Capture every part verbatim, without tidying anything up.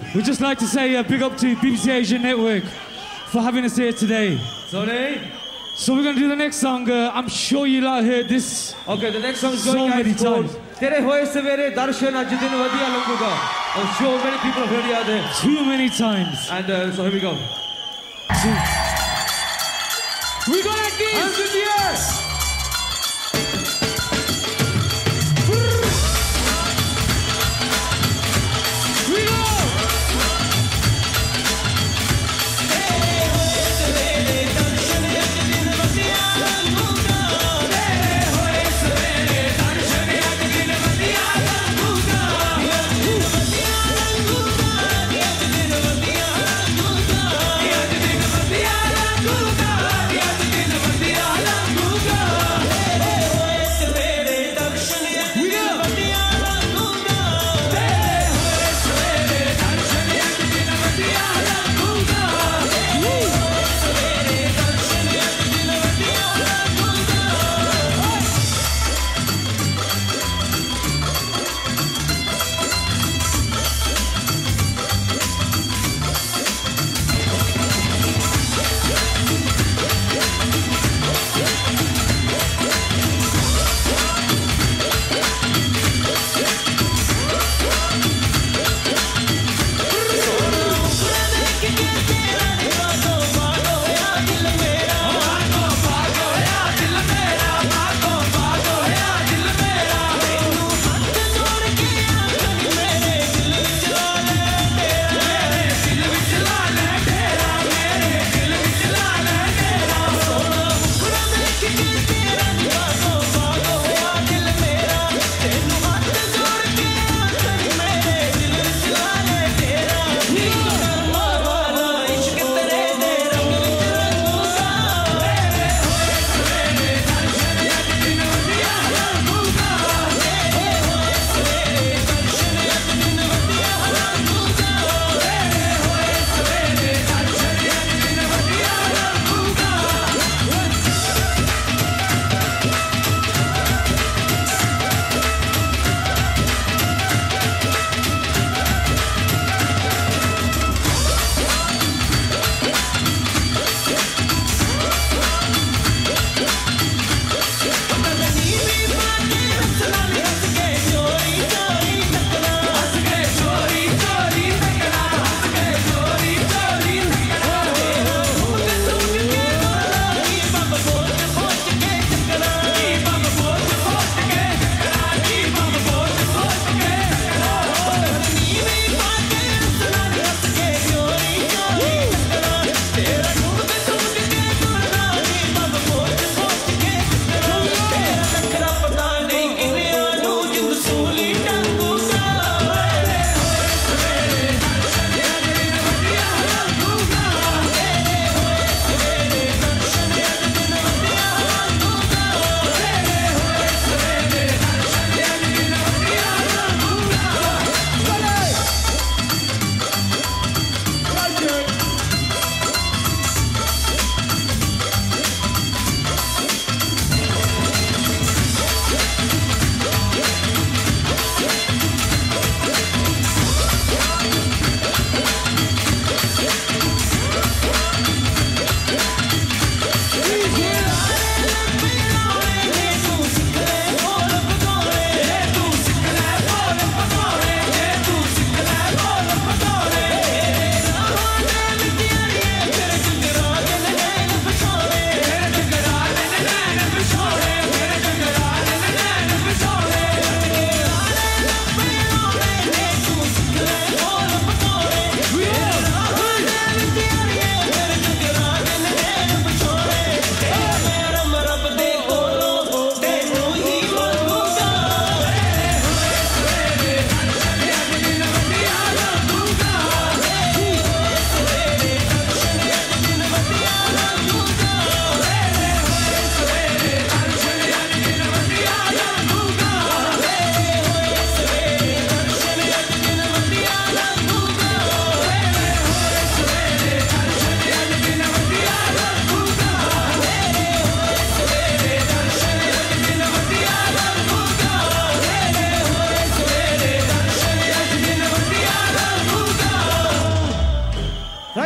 We'd just like to say a big up to B B C Asia Network for having us here today. Sorry. So we're going to do the next song. Uh, I'm sure you lot heard this. Okay, the next song is so going many called times. Tere hoye savere darshan aj din vadiya languga. I'm sure many people have heard it. Too many times. And uh, so here we go. Two. We go like this. Hands in the air. Yeah.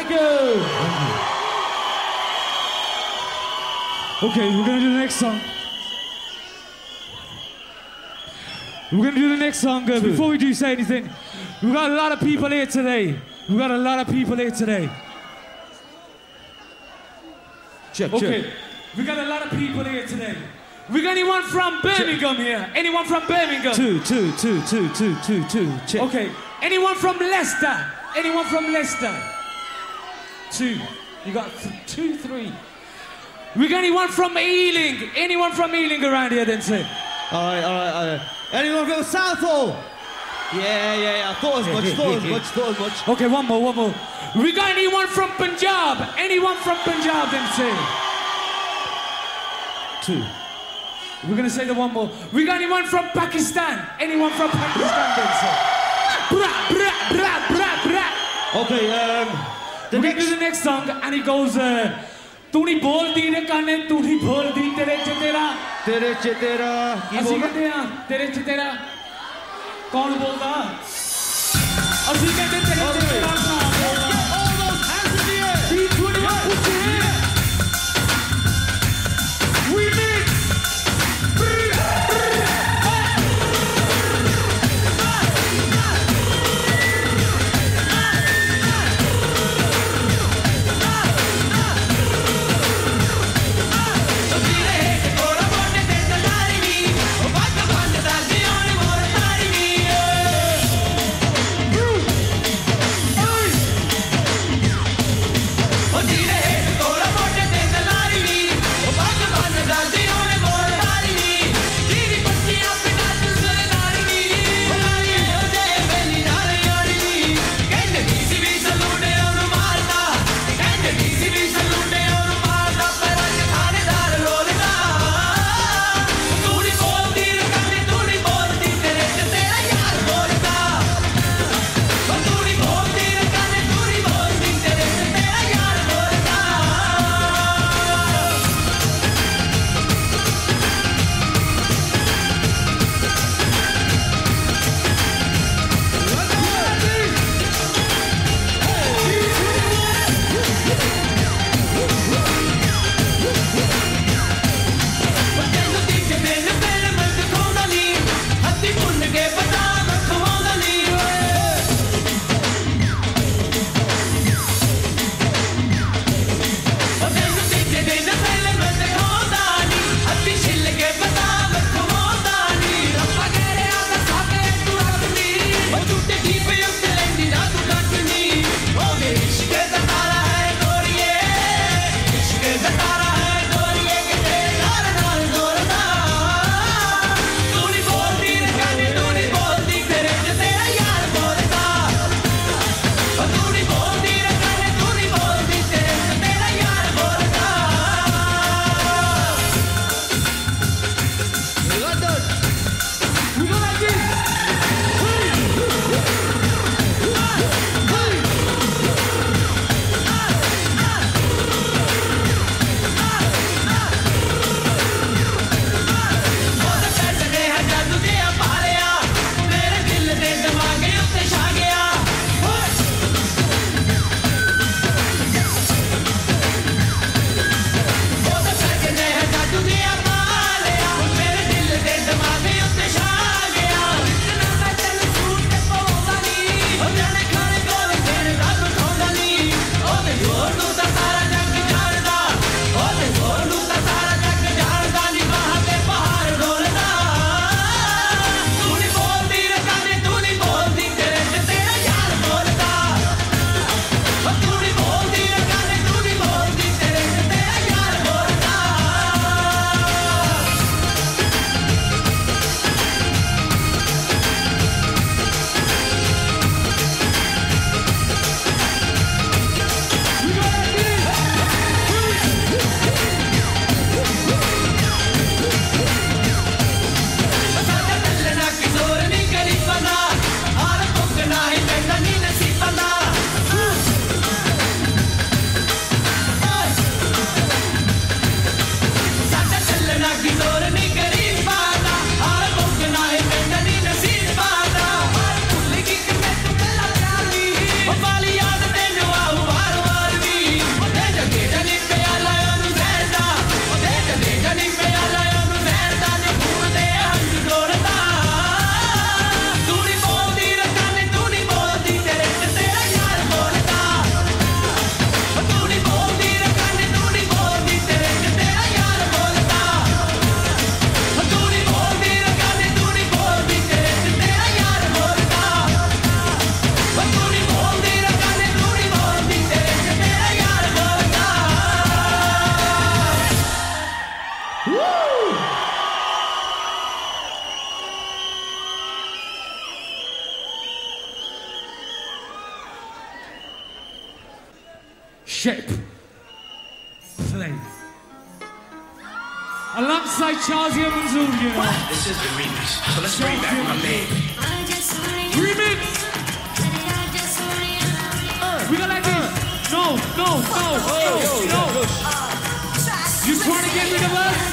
Thank you. Okay, we're gonna do the next song. We're gonna do the next song. Uh, before we do say anything, we got a lot of people here today. We got a lot of people here today. Check, Okay, check. we got a lot of people here today. We got anyone from Birmingham here? Anyone from Birmingham? Two, two, two, two, two, two, two. Check. Okay, anyone from Leicester? Anyone from Leicester? Two. You got th two, three. We got anyone from Ealing? Anyone from Ealing around here then say? All right, all right, all right. Anyone from Southall? Yeah, yeah, yeah. I thought as much, thought as much, thought as much. Okay, one more, one more. We got anyone from Punjab? Anyone from Punjab then say? Two. We're gonna say the one more. We got anyone from Pakistan? Anyone from Pakistan then say? Bra, bra, bra, bra, bra. Okay, um, the We're next... gonna do the next song and it goes, uh, तू नहीं बोलती रे काने तू नहीं बोलती तेरे च तेरा तेरे च तेरा की ਅਸੀਂ बोलना? ਕਹਿੰਦੇ ਆ ਤੇਰੇ ਚ ਤੇਰਾ ਕੌਣ ਬੋਲਦਾ ਅਸੀਂ ਕਹਿੰਦੇ ਤੇਰੇ ਚ ਤੇਰਾ ਕੌਣ ਬੋਲਦਾ All those hands in the air. T twenty-one put your hand we mix Shape. Play. Alongside Charles Manzoor, you know. This is the remix, so let's bring back my man. Remix! We go like this. No, no, no, no, no. You trying to get rid of us?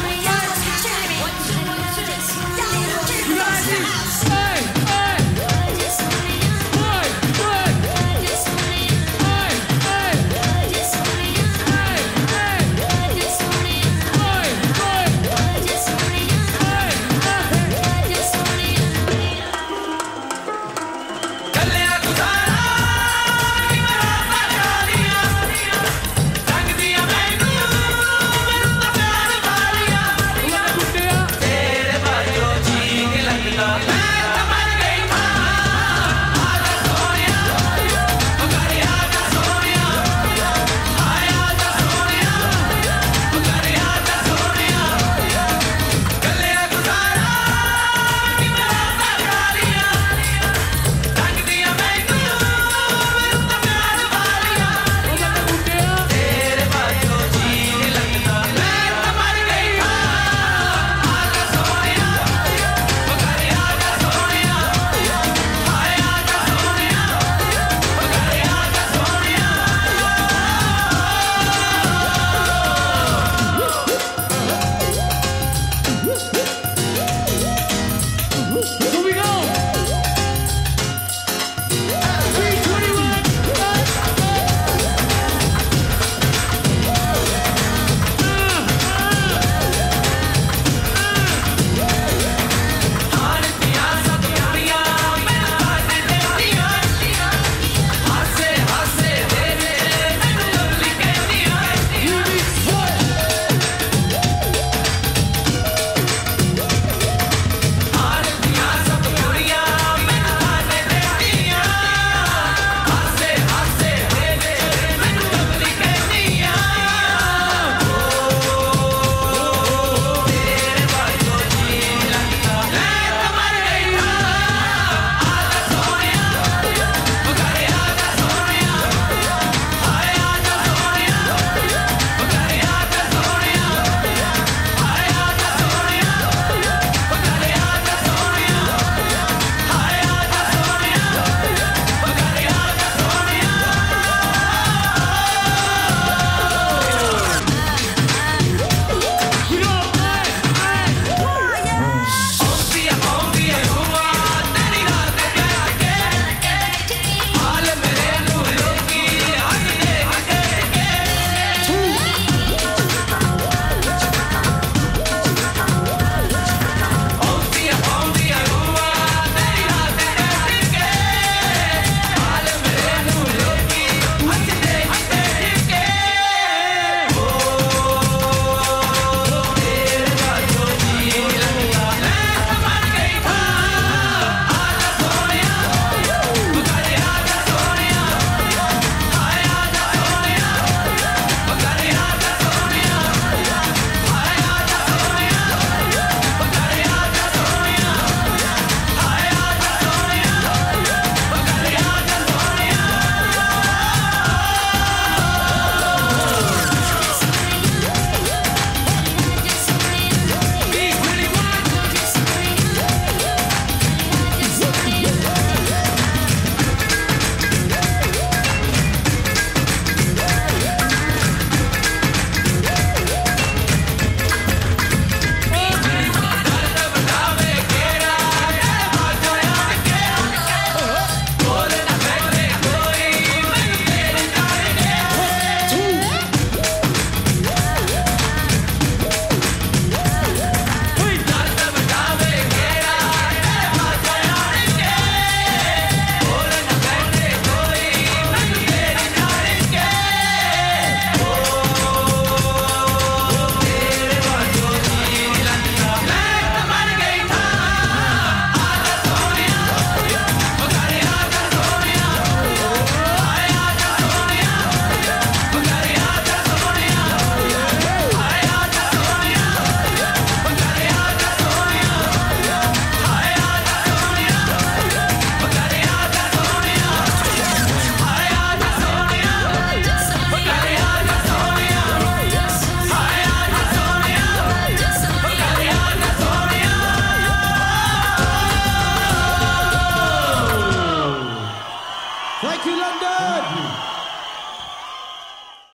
We go like this. Hey, hey. Hey, hey. Hey, hey. Hey, hey. Rang diya mainu, mainu da pyar good.